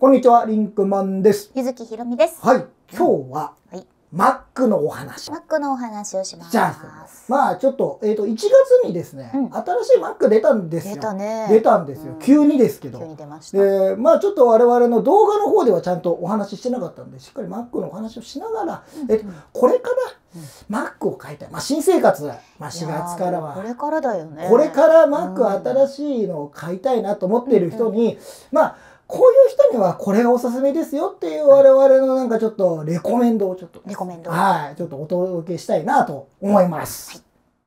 こんにちは、リンクマンです。 ゆずきひろみです。 はい、今日は、 はい、 Mac のお話。 Mac のお話をします。 じゃあ、まあちょっと、1月にですね、新しい Mac 出たんですよ。 出たね。 出たんですよ。急にですけど。 急に出ました。 で、まあちょっと我々の動画の方ではちゃんとお話ししてなかったんで、しっかり Mac のお話をしながら、これから、Mac を買いたい。まあ新生活、まあ4月からは。 これからだよね。 これから Mac 新しいのを買いたいなと思っている人に、まあ、こういう人にはこれがおすすめですよっていう我々のなんかちょっとレコメンドをちょっと。 レコメンド。 はい。ちょっとお届けしたいなと思います。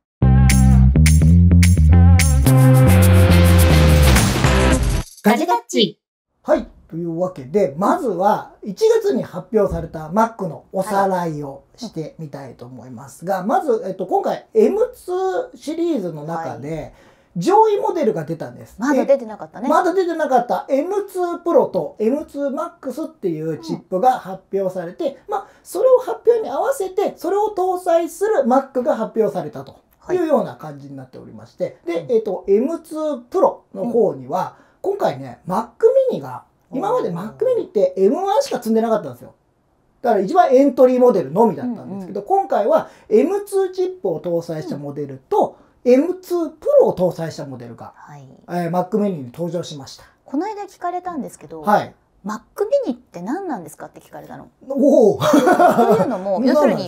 ガジガッチ。 はい。というわけで、まずは1月に発表された Mac のおさらいをしてみたいと思いますが、まず、今回 M2 シリーズの中で、上位モデルが出たんです。 まだ出てなかったね。 まだ出てなかった M2 Pro と M2 Max っていうチップが発表されて、まあ、それを発表に合わせて、それを搭載する Mac が発表されたというような感じになっておりまして、で、M2 Pro の方には、今回ね、Mac mini が、今まで Mac mini って M1 しか積んでなかったんですよ。だから一番エントリーモデルのみだったんですけど、今回は M2 チップを搭載したモデルと、M2 Pro を搭載したモデルが、Mac mini に登場しました。 この間聞かれたんですけど、 はい、 Mac mini って何なんですかって聞かれたの。 おお。 というのも、要するに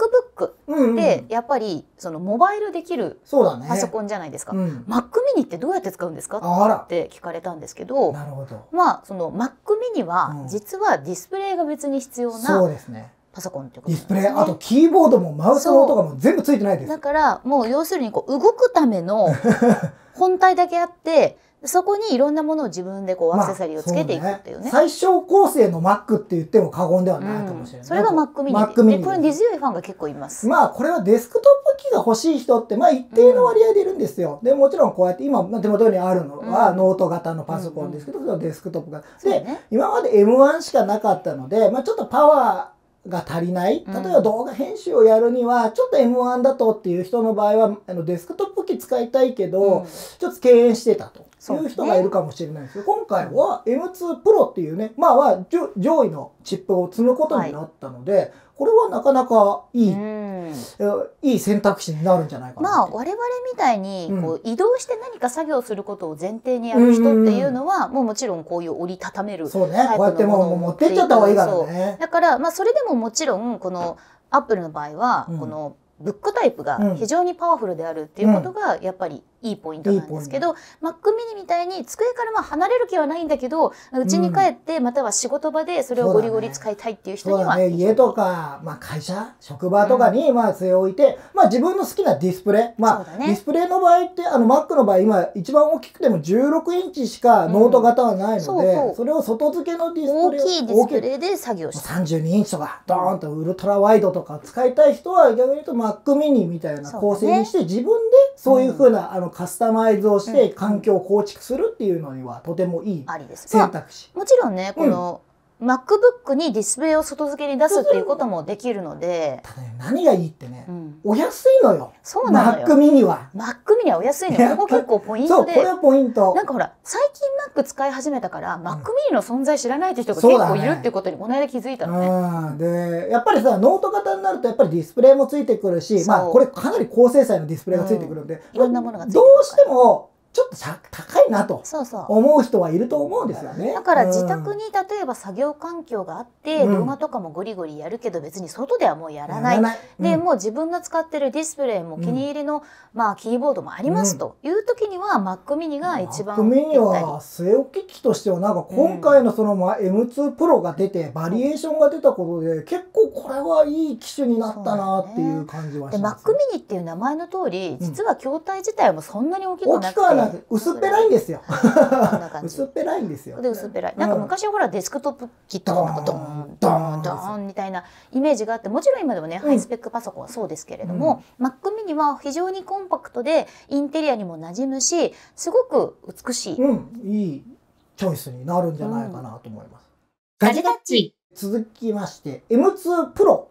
MacBook でやっぱりそのモバイルできるパソコンじゃないですか。Mac mini ってどうやって使うんですかって聞かれたんですけど、 なるほど。 まあその Mac mini は実はディスプレイが別に必要な、 そうですね。 パソコンってことですね。 ディスプレイ、あとキーボードもマウスの音とかも全部ついてないです。 だからもう要するにこう動くための本体だけあって、そこにいろんなものを自分でこうアクセサリーをつけていくっていうね。 最小構成の Mac って言っても過言ではないかもしれない。 それが Mac mini で、これ根強いファンが結構います。 まあこれはデスクトップ機が欲しい人ってまあ一定の割合でいるんですよ。でもちろんこうやって今手元にあるのはノート型のパソコンですけど、それはデスクトップ型で、今まで M1 しかなかったので、まあちょっとパワーが足りない、例えば動画編集をやるにはちょっと M1 だとっていう人の場合はデスクトップ機使いたいけど、ちょっと敬遠してたという人がいるかもしれないですけど、今回は M2 Pro っていうね、まあ上位のチップを積むことになったので、これはなかなかいい選択肢になるんじゃないかな。 まあ我々みたいにこう移動して何か作業することを前提にやる人っていうのは、もちろんこういう折りたためるタイプのものをこうやってもう持ってっちゃった方がいいからね。 だからまあそれでももちろんこのアップルの場合はこのブックタイプが非常にパワフルであるっていうことがやっぱりいいポイントなんですけど、Mac mini みたいに机からまあ離れる気はないんだけど、家に帰ってまたは仕事場でそれをゴリゴリ使いたいっていう人には、 家とか、まあ、会社職場とかにまあ据え置いて、まあ、自分の好きなディスプレイ、まあ、ディスプレイの場合ってMac の場合今一番大きくても16インチしかノート型はないので、それを外付けのディスプレイ、 大きいディスプレイで作業して 32インチとかドーンとウルトラワイドとか使いたい人は逆に言うと Mac mini みたいな構成にして、自分でそういうふうなカスタマイズをして環境を構築するっていうのにはとてもいい選択肢。 もちろんね、このMacBook にディスプレイを外付けに出すっていうこともできるので、 ただね、何がいいってね、お安いのよ。 そうなのよ。 Mac mini は。 Mac mini はお安いのよ。ここ結構ポイントで。 そう、これはポイント。 なんかほら、最近 Mac 使い始めたから、Mac mini の存在知らないって人が結構いるっていうことにこの間気づいたのね。 で、やっぱりさ、ノート型になるとやっぱりディスプレイもついてくるし、まあこれかなり高精細なディスプレイがついてくるんで、 いろんなものがついてくる。 どうしても、ちょっと高いなと思う人はいると思うんですよね。 だから自宅に例えば作業環境があって、動画とかもゴリゴリやるけど別に外ではもうやらない。で、もう自分の使ってるディスプレイも気に入りのまあキーボードもありますという時には Mac mini が一番。 Mac mini は据え置き機としてはなんか今回のそのM2 Pro が出てバリエーションが出たことで結構これはいい機種になったなっていう感じはします。 で Mac mini っていう名前の通り、実は筐体自体もそんなに大きくなくて。 薄っぺらいんですよ。薄っぺらいんですよ。 で薄っぺらい。なんか昔はほらデスクトップ機とかなんかドーンドーンドーンみたいなイメージがあって、もちろん今でもねハイスペックパソコンはそうですけれども、Mac mini は非常にコンパクトでインテリアにも馴染むし、すごく美しい。 いいチョイスになるんじゃないかなと思います。 ガジェタッチ。 続きまして M2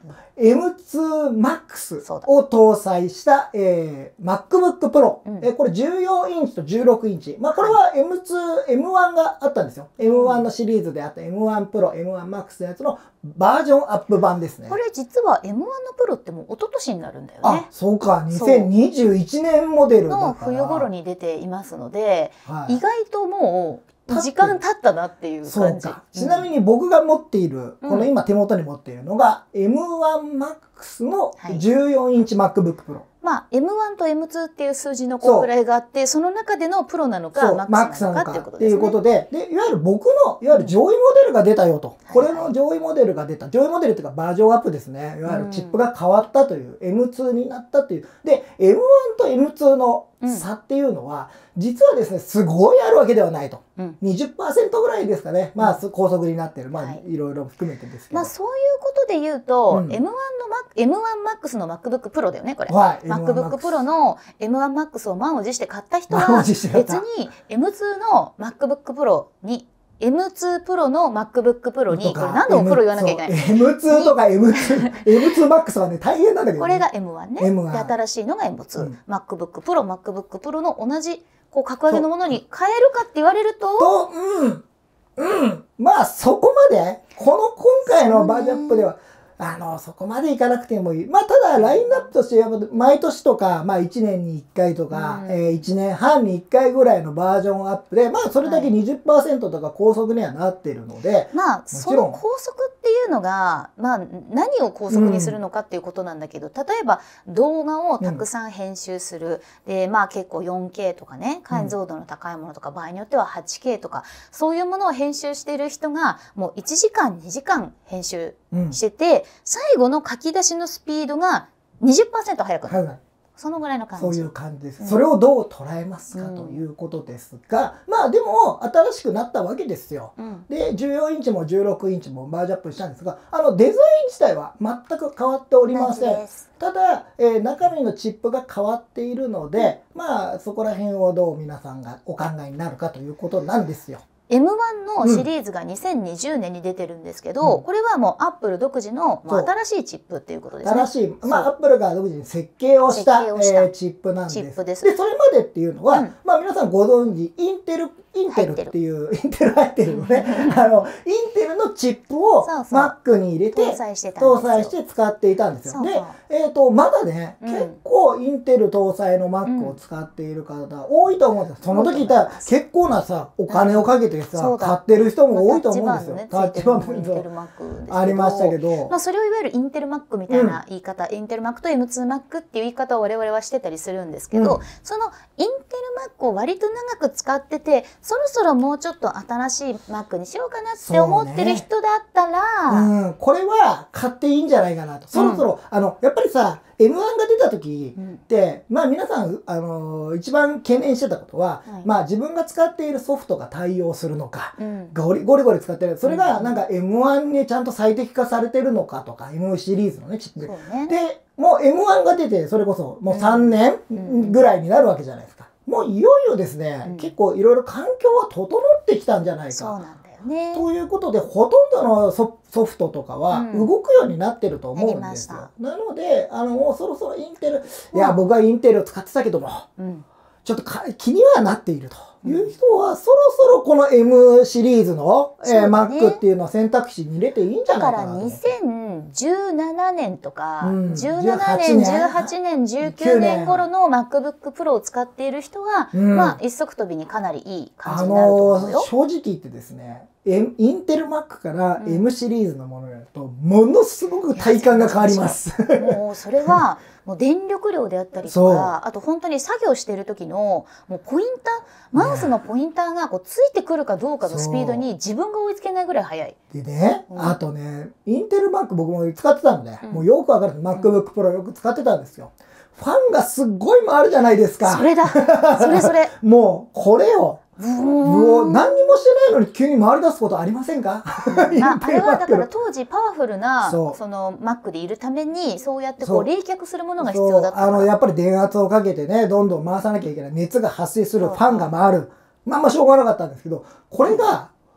Pro、M2 Max そうだを搭載した、MacBook Pro、 うんこれ14インチと16インチ。まあこれは M2、M1 があったんですよ。M1 のシリーズであった M1 Pro、M1 Max のやつのバージョンアップ版ですね。 これ実は M1 のプロってもう一昨年になるんだよね。 あ、そうか。2021年モデルだから。 の冬頃に出ていますので、 はい、 意外ともう時間経ったなっていう感じ。 そうか。ちなみに僕が持っている、この今手元に持っているのが M1 Max の14インチ MacBook Pro。 まあ M1 と M2 っていう数字のこう位があって、その中でのプロなのかマックスなのかっていうことですね。 っていうことで、いわゆる僕のいわゆる上位モデルが出たよと。これの上位モデルが出た。上位モデルっていうかバージョンアップですね。いわゆるチップが変わったという、M2 になったという。で、M1 と M2 の差っていうのは、実はですね、すごいあるわけではないと。20% ぐらいですかね。まあ、高速になってる。まあ、いろいろ含めてですけど。 まあ、そういうことで言うと、M1 Max の MacBook Pro だよね、これ。 はい。 MacBook Pro の M1 Max を満を持して買った人は、別に M2 の MacBook Pro に、M2 Pro の MacBook Pro に、これ何度もプロ言わなきゃいけない。 M2 とか M2 Max はね、大変なんだけど、ね。 これが M1 ね。で、新しいのが M2。MacBook Pro、MacBook Pro の同じ、こう、格上げのものに変えるかって言われると、 まあ、そこまで、この今回のバージョンアップでは、そこまでいかなくてもいい。まあ、ただ、ラインナップとして、やっぱ毎年とか、まあ、1年に1回とか、1年半に1回ぐらいのバージョンアップで、まあ、それだけ 20% とか高速にはなってるので、 まあ、その高速っていうのが、まあ、何を高速にするのかっていうことなんだけど、例えば、動画をたくさん編集する。で、まあ、結構 4K とかね、解像度の高いものとか、場合によっては 8K とか、そういうものを編集している人が、もう1時間、2時間編集してて、最後の書き出しのスピードが 20% 速くなる。そのぐらいの感じ。 そういう感じです。それをどう捉えますかということですが、まあでも新しくなったわけですよ。で、14インチも16インチもバージョンアップしたんですが、デザイン自体は全く変わっておりません。ただ、中身のチップが変わっているので、まあそこら辺をどう皆さんがお考えになるかということなんですよ。 M1 のシリーズが2020年に出てるんですけど、これはもうアップル独自の新しいチップっていうことですね。 新しい、まあアップルが独自に設計をしたチップなんです。で、それまでっていうのは、まあ皆さんご存知、インテルっていう、インテル入ってるのね。インテルのチップを Mac に入れて搭載して使っていたんですよ。で、まだね、結構インテル搭載の Mac を使っている方多いと思うんです。その時いたら結構なさ、お金をかけてさ、買ってる人も多いと思うんですよ。タッチパネルありましたけど。 まあそれをいわゆるインテル Mac みたいな言い方、インテル Mac と M2 Mac っていう言い方を我々はしてたりするんですけど、そのインテル Mac を割と長く使ってて、そろそろもうちょっと新しい Mac にしようかなって思ってる人だったら、 これは買っていいんじゃないかなと。そろそろ、やっぱりさ、M1 が出た時って、まあ皆さん、一番懸念してたことは、まあ自分が使っているソフトが対応するのか、ゴリゴリ使ってる。それがなんか M1 にちゃんと最適化されてるのかとか、M シリーズのね、チップで。で、もう M1 が出て、それこそもう3年ぐらいになるわけじゃないですか。もういよいよですね、結構いろいろ環境は整ってきたんじゃないか。 そうなんだよね。 ということで、ほとんどのソフトとかは動くようになってると思うんですよ。なので、もうそろそろインテル、いや、僕はインテルを使ってたけども、ちょっと気にはなっているという人は、そろそろこの M シリーズの、Mac っていうのを選択肢に入れていいんじゃないかなと。 だから2017年とか、17年、18年、19年頃の MacBook Pro を使っている人は、まあ一足飛びにかなりいい感じになると思うよ。 正直言ってですね、インテル Mac から M シリーズのものになると、ものすごく体感が変わります。 もうそれは、もう電力量であったりとか、あと本当に作業している時のもうポインター、マウスのポインターがこうついてくるかどうかのスピードに自分が追いつけないぐらい速い。 でね、あとね、インテル Mac 僕も使ってたので、もうよくわかる。MacBook Pro よく使ってたんですよ。ファンがすっごい回るじゃないですか。 それだ。それ。 もうこれを。何にもしてないのに急に回り出すことありませんか？ あれはだから当時パワフルなその Mac でいるためにそうやってこう冷却するものが必要だったから。 やっぱり電圧をかけてね、どんどん回さなきゃいけない。熱が発生する、ファンが回る。まあしょうがなかったんですけど、これが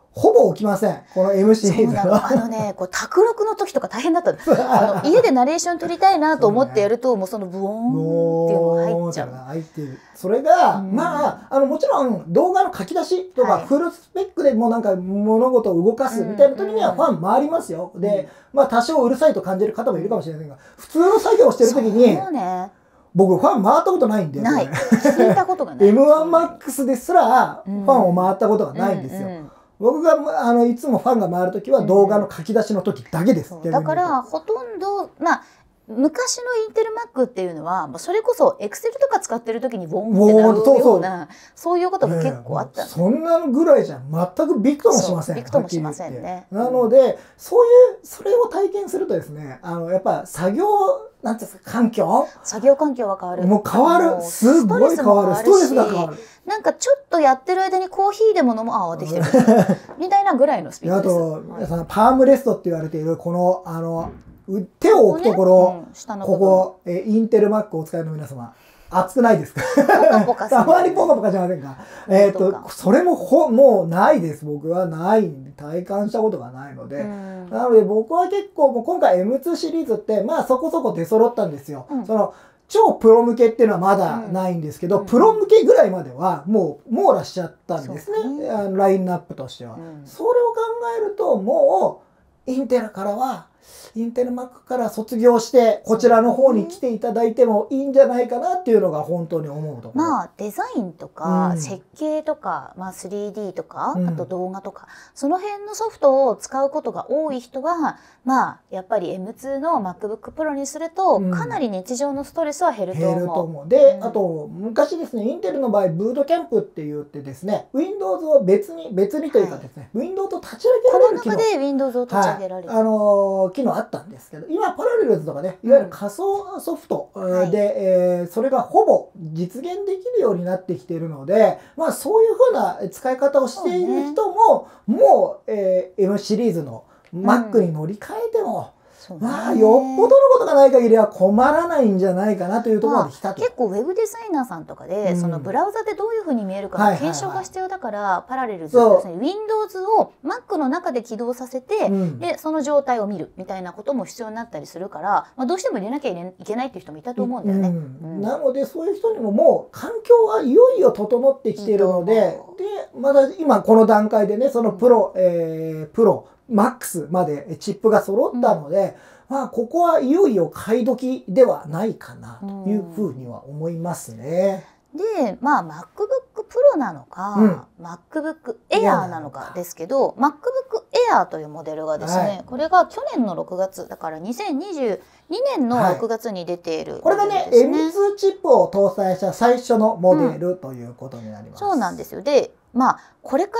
ほぼ起きません、この M シリーズは。 こう卓録の時とか大変だった家でナレーション撮りたいなと思ってやると、もうそのブオーンっていうのが入っちゃう。 入ってる。それが、まあ、もちろん動画の書き出しとか、フルスペックでもうなんか物事を動かすみたいな時にはファン回りますよ。で、まあ多少うるさいと感じる方もいるかもしれませんが、普通の作業をしてる時に、僕ファン回ったことないんで。 ない。聞いたことがない。 M1MAX ですらファンを回ったことがないんですよ。僕がいつもファンが回るときは動画の書き出しの時だけです。 だからほとんど昔のインテルマックっていうのはそれこそエクセルとか使ってる時にボンってなるようなそういうことが結構あった。 そんなぐらいじゃ全くびくともしません。 びくともしませんね。 なのでそれを体験するとですね、やっぱ作業なんていうんですか、 作業環境は変わる。 もう変わる。すごい変わる。ストレスが変わる。 なんかちょっとやってる間にコーヒーでも飲む、できてるみたいなぐらいのスピードです。 あと、皆さんパームレストって言われているこの手を置くところ、ここインテルマックをお使いの皆様、熱くないですか？たまにポカポカじゃませんか？それももうないです。僕はない体感したことがないので、なので僕は結構今回 M2 シリーズってまあそこそこ出揃ったんですよ。その超プロ向けっていうのはまだないんですけど、プロ向けぐらいまではもう網羅しちゃったんですね。ラインナップとしては。それを考えるともうインテルからはインテルマックから卒業してこちらの方に来ていただいてもいいんじゃないかなっていうのが本当に思うところ。 まあデザインとか設計とか、3D とか、あと動画とかその辺のソフトを使うことが多い人はやっぱり M2 の MacBook Pro にするとかなり日常のストレスは減ると思う。 で、あと昔ですね、インテルの場合ブートキャンプって言ってですね、Windows を別にというかですね、Windows を立ち上げられる機能、 この中で Windows を立ち上げられる、 機能あったんですけど、今パラレルズとかね、いわゆる仮想ソフトで、それがほぼ実現できるようになってきているので、そういうふうな使い方をしている人も、もう、M シリーズの Mac に乗り換えても、よっぽどのことがない限りは困らないんじゃないかなというところまで来たと。 結構ウェブデザイナーさんとかで、そのブラウザでどういうふうに見えるかの検証が必要だから、パラレルズですね、Windows を Mac の中で起動させて、でその状態を見るみたいなことも必要になったりするから、どうしても入れなきゃいけないっていう人もいたと思うんだよね。 なのでそういう人にももう環境はいよいよ整ってきているので、まだ今この段階でね、そのプロマックスまでチップが揃ったので、ここはいよいよ買い時ではないかなというふうには思いますね。 で、MacBook Pro なのか、MacBook Air なのかですけど、MacBook Air というモデルがですね、これが去年の6月、だから2022年の6月に出ている、 これがね、M2 チップを搭載した最初のモデルということになります。 そうなんですよ。で、これから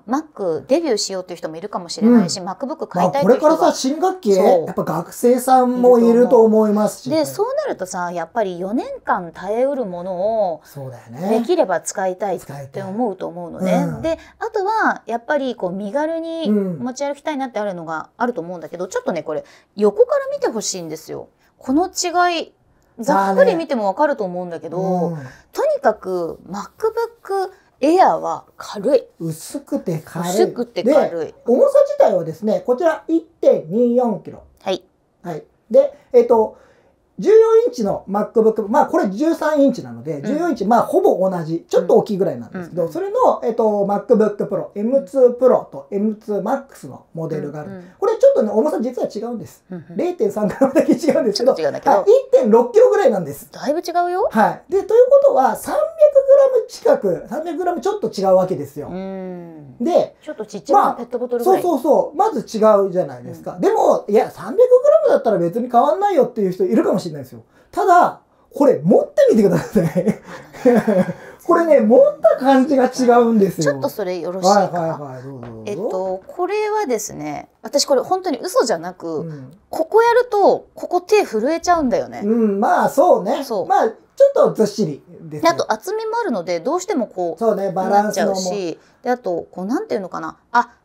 Mac デビューしようという人もいるかもしれないし、MacBook 買いたいという人が、 これからさ、新学期やっぱ学生さんもいると思いますし、 でそうなるとさ、やっぱり4年間耐えうるものをできれば使いたいって思うと思うのね。であとはやっぱりこう身軽に持ち歩きたいなってあるのがあると思うんだけど、ちょっとねこれ横から見てほしいんですよ。この違いざっくり見ても分かると思うんだけど、とにかく MacBookエアは軽い。 薄くて軽い。 薄くて軽い。 重さ自体はですね、こちら 1.24 キロ。 はい。 はい。で、14インチの MacBook、これ13インチなので、14インチ、ほぼ同じ、ちょっと大きいぐらいなんですけど、それの、MacBook Pro、M2 Pro と M2 Max のモデルがある。これちょっとね、重さ実は違うんです。0.3 グラムだけ違うんですけど、1.6 キロぐらいなんです。 だいぶ違うよ。 はい。で、ということは、300グラム近く、300グラムちょっと違うわけですよ。で、 ちょっとちっちゃなペットボトルぐらい。 そう。まず違うじゃないですか。でも、いや、300グラムだったら別に変わんないよっていう人いるかもしれないですよ。ただ、これ持ってみてください。これね、持った感じが違うんですよ。 ちょっとそれよろしいかな。これはですね、私これ本当に嘘じゃなく、ここやると、ここ手震えちゃうんだよね。 そうね。ちょっとずっしりです。 あと厚みもあるので、どうしてもこう、 そうね、バランスなっちゃうし、であと、こうなんていうのかな。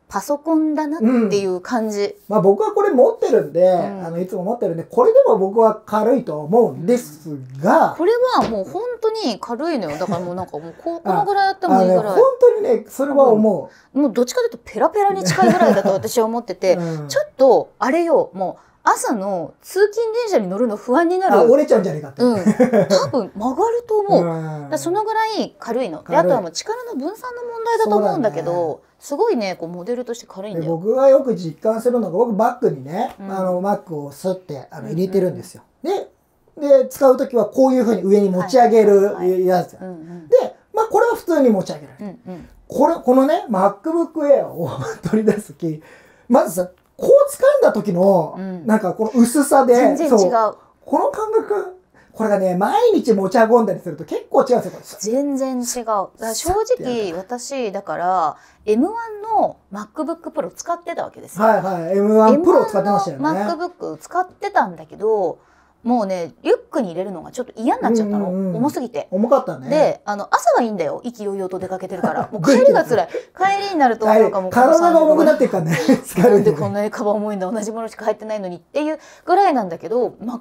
パソコンだなっていう感じ。 まあ僕はこれ持ってるんで、いつも持ってるんで、これでも僕は軽いと思うんですが、 これはもう本当に軽いのよ。だからもうなんかもうこのぐらいやってもいいぐらい。 本当にね、それは思う。もうどっちかというとペラペラに近いぐらいだと私は思ってて、ちょっとあれよ、もう朝の通勤電車に乗るの不安になる。 折れちゃうんじゃないかって。 多分曲がると思う。だそのぐらい軽いの。で、あとはもう力の分散の問題だと思うんだけど、すごいね、こうモデルとして軽いんだよ。 僕がよく実感するのが、僕バッグにね、マックをスッて入れてるんですよ。で、使うときはこういうふうに上に持ち上げるやつ。で、まあこれは普通に持ち上げられる。このね、MacBook Air を取り出すとき、まずさ、こう掴んだ時の、なんかこの薄さで、 全然違う。 この感覚、これがね、毎日持ち運んだりすると結構違うんですよ。 全然違う。だから正直、私、だから、M1 の MacBook Pro 使ってたわけですよ。 はいはい。M1 Pro 使ってましたよね。 MacBook 使ってたんだけど、もうね、リュックに入れるのがちょっと嫌になっちゃったの。重すぎて。 重かったね。 で、朝はいいんだよ。意気揚々と出かけてるから。もう帰りが辛い。帰りになると、なんかもう。 体が重くなっていくからね。 なんでこんなにカバン重いんだ。同じものしか入ってないのにっていうぐらいなんだけど、MacBook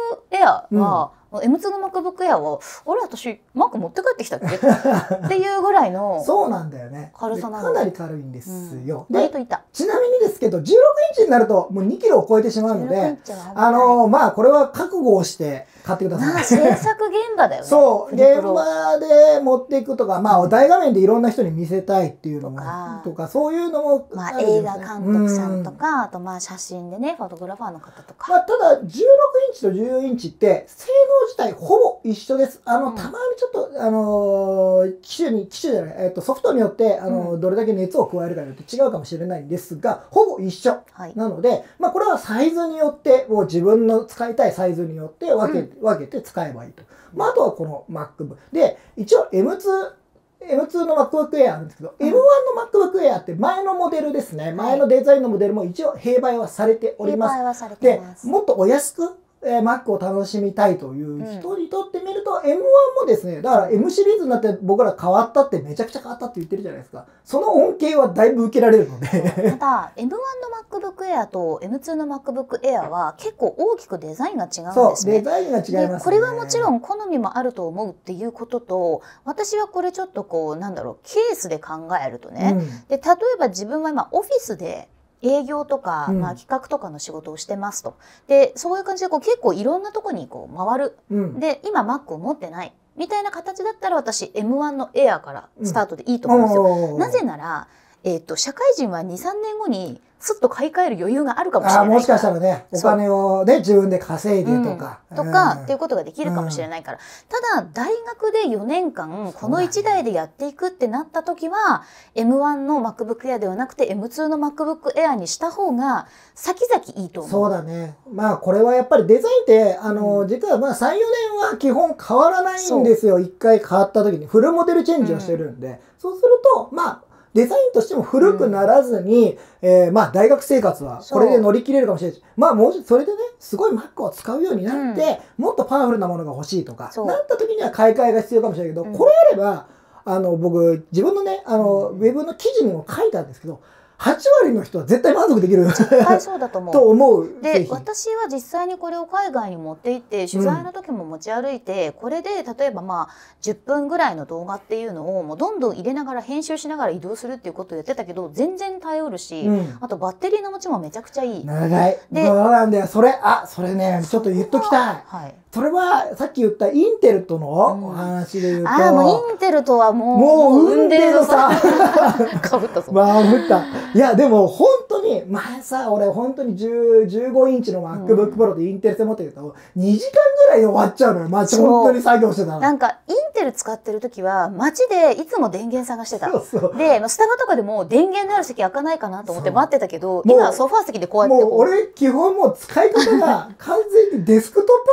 Air は、M2 の MacBook Air は、あれ私、Mac 持って帰ってきたっけっていうぐらいの。 そうなんだよね。 軽さなの。 かなり軽いんですよ。 割といた。 ちなみにですけど、16インチになるともう2キロを超えてしまうので、まあこれは覚悟をして買ってください。 まあ制作現場だよね。 そう、現場で持っていくとか、まあ大画面でいろんな人に見せたいっていうのも、とか、そういうのも。 まあ映画監督さんとか、あとまあ写真でね、フォトグラファーの方とか。 まあただ、16インチと14インチって性能自体ほぼ一緒です。たまにちょっと、機種じゃない、ソフトによって、どれだけ熱を加えるかによって違うかもしれないんですが、ほぼ一緒。なので、まあ、これはサイズによって、もう自分の使いたいサイズによって分けて使えばいいと。まあ、あとはこの MacBook。で、一応 M2 の MacBook Air あるんですけど、M1 の MacBook Air って前のモデルですね。前のデザインのモデルも一応併売はされております。 併売はされてます。 で、もっとお安く、Mac を楽しみたいという人にとってみると、M1 もですね、だから M シリーズになって僕ら変わったってめちゃくちゃ変わったって言ってるじゃないですか。その恩恵はだいぶ受けられるので。 ただ、M1 の MacBook Air と M2 の MacBook Air は結構大きくデザインが違うんですね。 そう、デザインが違いますね。 これはもちろん好みもあると思うっていうことと、私はこれちょっとこう、なんだろう、ケースで考えるとね、で、例えば自分は今オフィスで、営業とか、まあ、企画とかの仕事をしてますと。で、そういう感じでこう結構いろんなとこにこう回る。で、今 Mac を持ってない。みたいな形だったら私 M1 の Air からスタートでいいと思うんですよ。なぜなら、社会人は2、3年後にすっと買い替える余裕があるかもしれない。 もしかしたらね、お金をね、自分で稼いでとか。 っていうことができるかもしれないから。ただ、大学で4年間、この1台でやっていくってなった時は、M1 の MacBook Air ではなくて M2 の MacBook Air にした方が、先々いいと思う。 そうだね。まあ、これはやっぱりデザインって、実はまあ、3、4年は基本変わらないんですよ。1回変わった時に。フルモデルチェンジをしてるんで。そうすると、まあ、デザインとしても古くならずに、まあ大学生活はこれで乗り切れるかもしれないし、まあもうそれでね、すごい Mac を使うようになって、もっとパワフルなものが欲しいとか、なった時には買い替えが必要かもしれないけど、これあれば、僕、自分のね、ウェブの記事にも書いたんですけど、8割の人は絶対満足できる。 そうだと思う。 と思う。 で、私は実際にこれを海外に持って行って、取材の時も持ち歩いて、これで例えばまあ、10分ぐらいの動画っていうのをもうどんどん入れながら編集しながら移動するっていうことをやってたけど、全然耐えうるし、あとバッテリーの持ちもめちゃくちゃいい。 長い。そうなんだよ。それね、ちょっと言っときたい。それは、さっき言ったインテルとのお話で言うと。 もうインテルとはもう運命のさ。 かぶったぞ。 まあ、ぶった。いや、でも本当に、前さ、俺本当に15インチの MacBook Pro でインテル製持ってると、2時間ぐらいで終わっちゃうのよ。まあ、本当に作業してたの。 なんか、インテル使ってる時は、街でいつも電源探してた。で、スタバとかでも電源のある席開かないかなと思って待ってたけど、今ソファー席でこうやって。 もう俺、基本もう使い方が完全にデスクトップ機として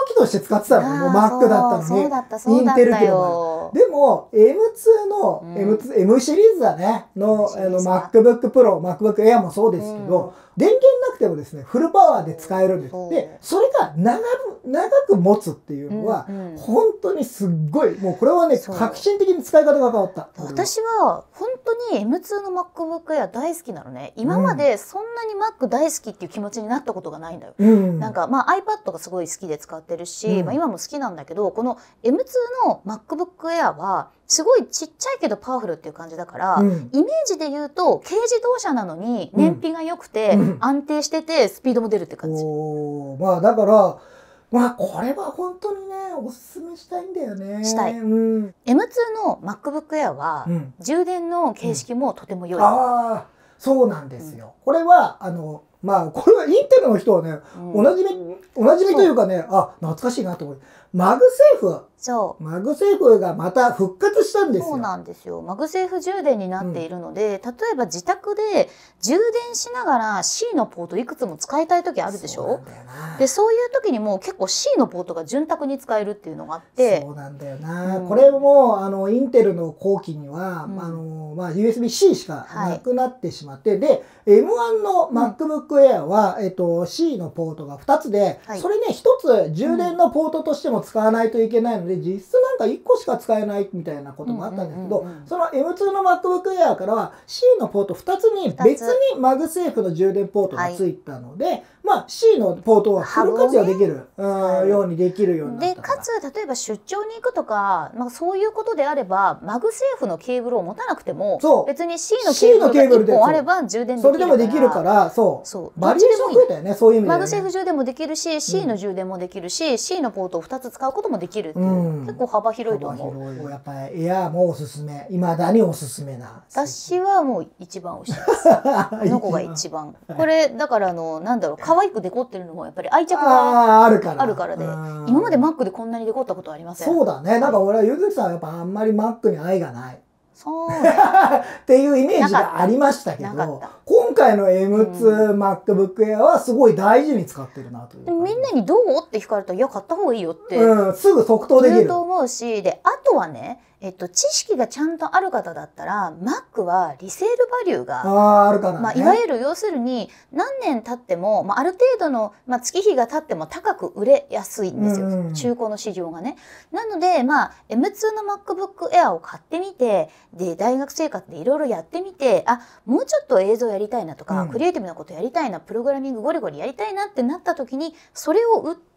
使ってたのもう Mac だったのに。 そうだったそうだったよ。 でも M2 の、M シリーズだねのMacBook Pro、MacBook Air もそうですけど、電源なくてもですねフルパワーで使えるんです。でそれが長く持つっていうのは、本当にすっごいもうこれはね革新的に使い方が変わった。 私は本当に M2 の MacBook Air 大好きなのね。今までそんなに Mac 大好きっていう気持ちになったことがないんだよ。なんかまあ iPad がすごい好きで使ってるし、まあ今も好きなんだけど、この M2 の MacBook Air はすごいちっちゃいけどパワフルっていう感じだから、イメージで言うと軽自動車なのに燃費が良くて、安定しててスピードも出るって感じ。 まあだからまあこれは本当にねおすすめしたいんだよね。 したい。M2 の MacBook Air は、充電の形式もとても良い。 ああそうなんですよ。これはまあこれはインテルの人はね、おなじみというかね、あ懐かしいなと思う。マグセーフ。マグセーフがまた復活したんですよ。 そうなんですよ。マグセーフ充電になっているので、例えば自宅で充電しながら C のポートいくつも使いたい時あるでしょ。でそういう時にも結構 C のポートが潤沢に使えるっていうのがあって。 そうなんだよな。これもインテルの後期には、まあ USB-C しかなくなってしまって、で M1 の MacBook Air はC のポートが2つで、それね1つ充電のポートとしても使わないといけないので、実質なんか1個しか使えないみたいなこともあったんですけど、その M2 の MacBook Air からは C のポート2つに別にマグセーフの充電ポートがついたので、まあ C のポートはフル活用できるようにできるようになったから。 でかつ例えば出張に行くとか、まあ、そういうことであればマグセーフのケーブルを持たなくても別に C のケーブルが1本あれば充電できるから。 それでもできるから、そうバリエーション増えたよね、そういう意味で、ね。 マグセーフ充電もできるし C の充電もできるし、C のポートを2つ使うこともできるっていう、結構幅広いと思う。 やっぱりエアーもおすすめ、いまだにおすすめな。 私はもう一番推しです。この子が一番。これだからなんだろう、可愛くデコってるのもやっぱり愛着があるからで、今まで Mac でこんなにデコったことはありません。 そうだね。なんか俺はゆずきさんはやっぱあんまり Mac に愛がない。 そうっていうイメージがありましたけど、今回の M2MacBook Air はすごい大事に使ってるなという。 みんなにどうって聞かれたら、いや買った方がいいよってすぐ即答できる。 言うと思うし、であとはね、知識がちゃんとある方だったら Mac はリセールバリューがあるからね。 まあいわゆる要するに何年経っても、まあ、ある程度の、まあ、月日が経っても高く売れやすいんですよ、中古の市場がね。なので、まあ、M2 の MacBook Air を買ってみて、で大学生活でいろいろやってみて、あもうちょっと映像やりたいなとか、クリエイティブなことやりたいな、プログラミングゴリゴリやりたいなってなった時にそれを売って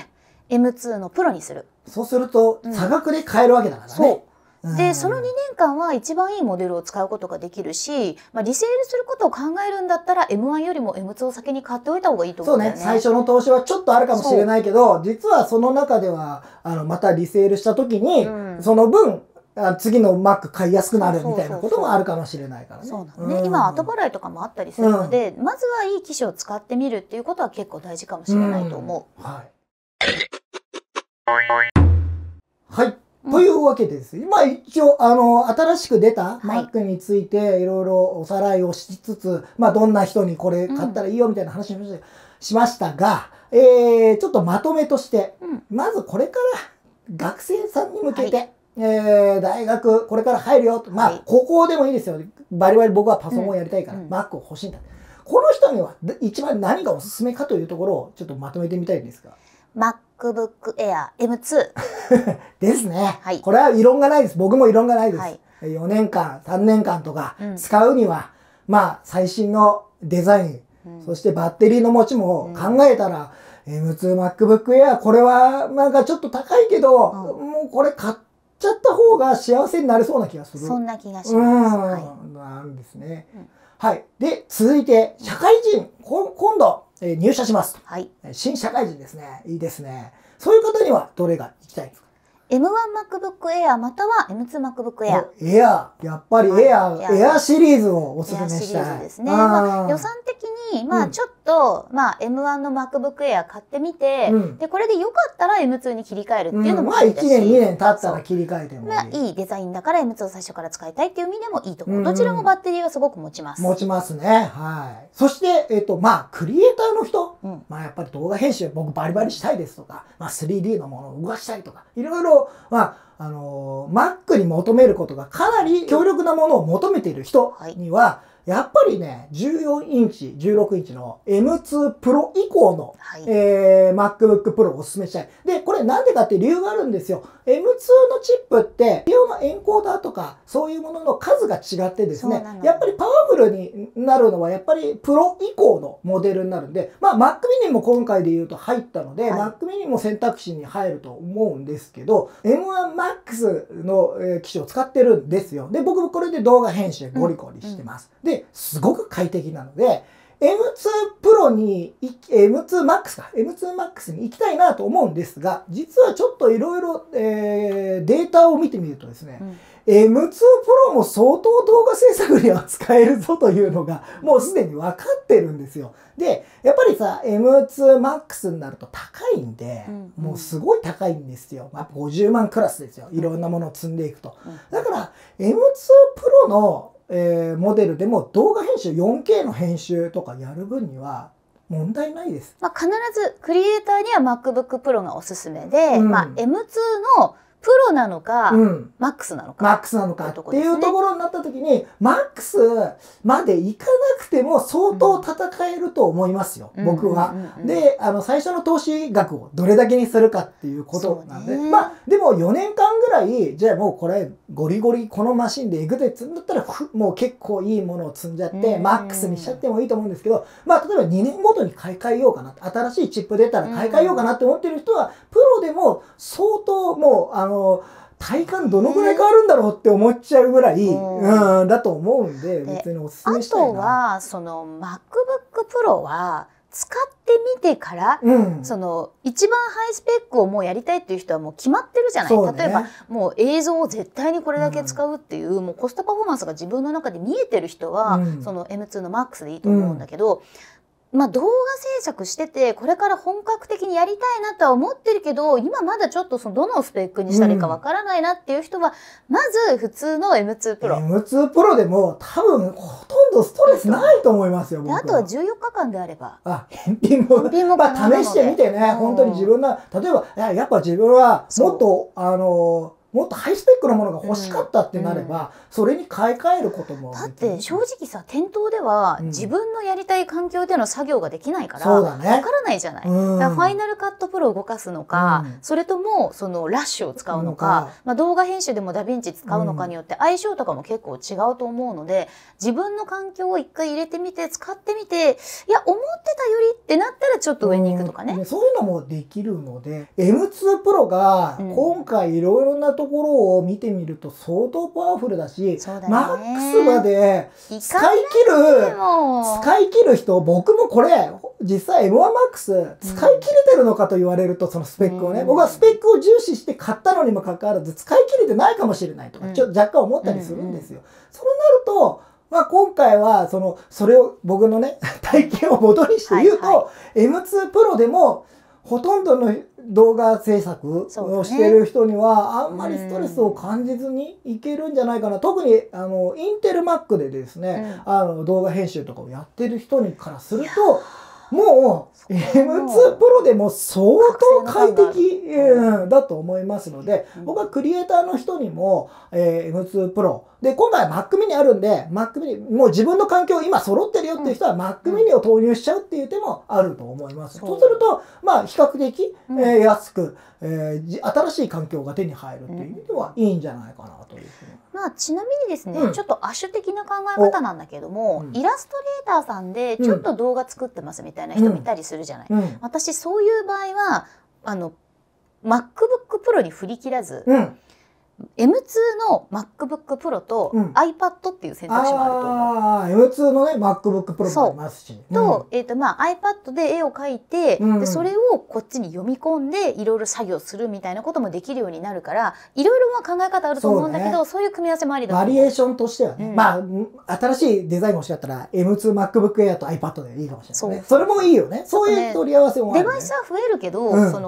M2 のプロにする。 そうすると差額で買えるわけだからね。 そうでその2年間は一番いいモデルを使うことができるし、まあ、リセールすることを考えるんだったら M1 よりも M2 を先に買っておいた方がいいと思うんだよね。 そうね、最初の投資はちょっとあるかもしれないけど、実はその中ではまたリセールした時に、その分次の Mac 買いやすくなるみたいなこともあるかもしれないからね。 そうだね。今後払いとかもあったりするので、まずはいい機種を使ってみるっていうことは結構大事かもしれないと思う。 はい。というわけでですね、今一応新しく出た Mac についていろいろおさらいをしつつ、まあどんな人にこれ買ったらいいよみたいな話をしましたが、ちょっとまとめとして、まずこれから学生さんに向けて、大学これから入るよと、まあ高校でもいいですよ。バリバリ僕はパソコンやりたいから Mac を欲しいんだ。この人には一番何がおすすめかというところをちょっとまとめてみたいんですが。 MacBook Air M2 ですね。これは異論がないです。僕も異論がないです。4年間、3年間とか使うには、まあ最新のデザイン、そしてバッテリーの持ちも考えたら、M2MacBook Air これはなんかちょっと高いけど、もうこれ買っちゃった方が幸せになれそうな気がする。 そんな気がします。 なんですね。はい。で、続いて、社会人。今度、入社します。新社会人ですね。いいですね。そういう方にはどれが行きたいですか？ M1MacBook Air または M2MacBook Air。 やっぱりエアシリーズをおすすめしたい。エアシリーズですね。まあ、予算的に、まあちょっと、まあ M1 の MacBook Air 買ってみて、で、これでよかったら M2 に切り替えるっていうのもいいだし、 まあ1年2年経ったら切り替えてもいい。 まあいいデザインだから M2 を最初から使いたいっていう意味でもいいと思う。どちらもバッテリーはすごく持ちます。 持ちますね。はい。そして、まあクリエイターの人。 まあやっぱり動画編集僕バリバリしたいですとか、まあ、3D のものを動かしたいとかいろいろ、まあMac に求めることがかなり強力なものを求めている人には、やっぱりね、14インチ、16インチの M2 Pro 以降の、MacBook Pro をお勧めしたい。で、これなんでかっていう理由があるんですよ。M2 のチップって、必要なエンコーダーとか、そういうものの数が違ってですね、やっぱりパワフルになるのは、やっぱり Pro 以降のモデルになるんで、まあ Mac mini も今回で言うと入ったので、Mac mini も選択肢に入ると思うんですけど、M1 Max の機種を使ってるんですよ。で、僕もこれで動画編集ゴリゴリしてます。で、すごく快適なので、M2 Pro に、M2 Max か、M2 Max に行きたいなと思うんですが、実はちょっといろいろデータを見てみるとですね、M2 Pro も相当動画制作には使えるぞというのがもうすでに分かってるんですよ。で、やっぱりさ、M2 Max になると高いんで、もうすごい高いんですよ。まあ、50万クラスですよ。いろんなものを積んでいくと。だから M2 Pro のモデルでも動画編集 4K の編集とかやる分には問題ないです。 まあ必ずクリエイターには MacBook Pro がおすすめで、まあ M2 のプロなのか、マックスなのか。 マックスなのかっていうところになった時に、マックスまでいかなくても相当戦えると思いますよ、僕は。で、最初の投資額をどれだけにするかっていうことなんで、まあ、でも4年間ぐらい、じゃあもうこれ、ゴリゴリこのマシンでいくぜって積んだったら、もう結構いいものを積んじゃって、マックスにしちゃってもいいと思うんですけど、まあ、例えば2年ごとに買い替えようかな、新しいチップ出たら買い替えようかなって思ってる人は、プロでも相当もう、体感どのぐらい変わるんだろうって思っちゃうぐらい、だと思うんで、別におすすめしたいな。 あとは、その MacBook Pro は、使ってみてから、その一番ハイスペックをもうやりたいっていう人はもう決まってるじゃない。例えばもう映像を絶対にこれだけ使うっていう、もうコストパフォーマンスが自分の中で見えてる人は、その M2 の MAX でいいと思うんだけど、まあ動画制作しててこれから本格的にやりたいなとは思ってるけど、今まだちょっとどのスペックにしたらいいかわからないなっていう人は、まず普通の M2 Pro。 M2 Pro でも多分ほとんどストレスないと思いますよ。 で、あとは14日間であれば。 返品もまあ試してみてね、本当に自分が、例えばやっぱ自分はもっともっとハイスペックなものが欲しかったってなれば、それに買い替えることも。 だって正直さ、店頭では自分のやりたい環境での作業ができないから、わからないじゃない。だからファイナルカットプロを動かすのか、それともそのラッシュを使うのか、まあ動画編集でもダヴィンチ使うのかによって相性とかも結構違うと思うので、自分の環境を一回入れてみて、使ってみて、いや、思ってたよりってなったらちょっと上に行くとかね。 そういうのもできるので、M2 Pro が今回いろいろなところを見てみると相当パワフルだし、マックスまで使い切る人、僕もこれ実際 M1 Max 使い切れてるのかと言われると、そのスペックをね、僕はスペックを重視して買ったのにもかかわらず使い切れてないかもしれないとか、ちょっと若干思ったりするんですよ。そうなると、まあ今回はそれを僕のね体験を元にして言うと、M2 Pro でもほとんどの動画制作をしてる人にはあんまりストレスを感じずにいけるんじゃないかな。特にインテル Mac でですね、動画編集とかをやってる人にからすると、もう M2 Pro でも相当快適だと思いますので、僕はクリエイターの人にも M2 Proで、今回は Mac mini あるんで、Mac mini、もう自分の環境今揃ってるよっていう人は Mac mini を投入しちゃうっていう手もあると思います。そうすると、まあ比較的安く、新しい環境が手に入るっていう意味ではいいんじゃないかなというふうに。 まあちなみにですね、ちょっと亜種的な考え方なんだけども、イラストレーターさんでちょっと動画作ってますみたいな人見たりするじゃない。私そういう場合はMacBook Pro に振り切らず、M2 の MacBook Pro と iPad っていう選択肢もあると思う。 M2 のね MacBook Pro もありますし。 と、まあ iPad で絵を描いて、でそれをこっちに読み込んでいろいろ作業するみたいなこともできるようになるから、いろいろ考え方あると思うんだけど、そういう組み合わせもありだと思う。 バリエーションとしてはね、まあ新しいデザインが欲しかったら M2 MacBook Air と iPad でいいかもしれないね。それもいいよね。そういう取り合わせもある。 デバイスは増えるけど、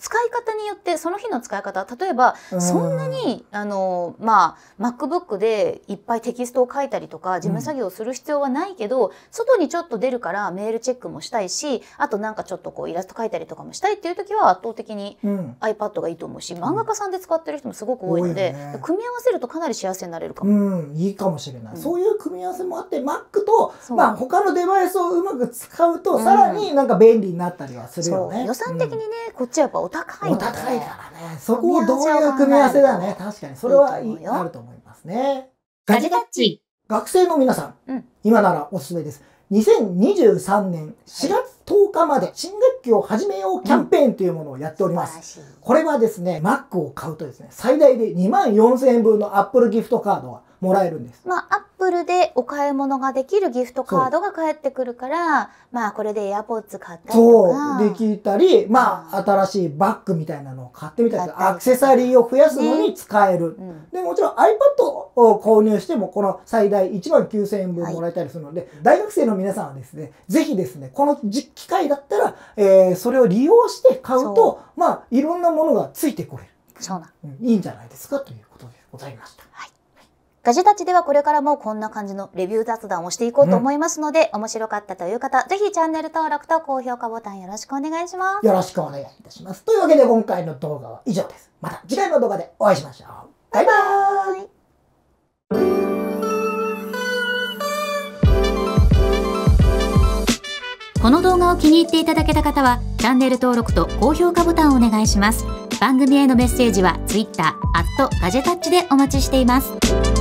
使い方によってその日の使い方、例えばそんなにMacBook でいっぱいテキストを書いたりとか事務作業をする必要はないけど、外にちょっと出るからメールチェックもしたいし、あとなんかちょっとこうイラスト描いたりとかもしたいっていう時は圧倒的に iPad がいいと思うし、漫画家さんで使ってる人もすごく多いので、組み合わせるとかなり幸せになれるかも。 いいかもしれない。そういう組み合わせもあって、Mac と他のデバイスをうまく使うとさらになんか便利になったりはするよね。 予算的にね、こっちはやっぱお高いので。 お高いからね。そこをどういう組み合わせだね。確かにそれはあると思いますね。 ガジェタッチ。 学生の皆さん、今ならおすすめです。2023年4月10日まで新学期を始めようキャンペーンというものをやっております。これはですね、Mac を買うとですね、最大で24,000円分の Apple ギフトカードがもらえるんです。 Apple でお買い物ができるギフトカードが返ってくるから、これで AirPods 買ったりとか。 できたり、新しいバッグみたいなのを買ってみたりとか、アクセサリーを増やすのに使える。で、もちろん iPad を購入しても、この最大19,000円分もらえたりするので、大学生の皆さんはですね、ぜひですね、この機会だったら、それを利用して買うと、いろんなものがついてこれる。いいんじゃないですかということでございました。 ガジェタッチではこれからもこんな感じのレビュー雑談をしていこうと思いますので、面白かったという方、ぜひチャンネル登録と高評価ボタンよろしくお願いします。 よろしくお願いいたします。というわけで今回の動画は以上です。また次回の動画でお会いしましょう。バイバーイ。 この動画を気に入っていただけた方は、チャンネル登録と高評価ボタンをお願いします。番組へのメッセージは Twitter @ガジェタッチでお待ちしています。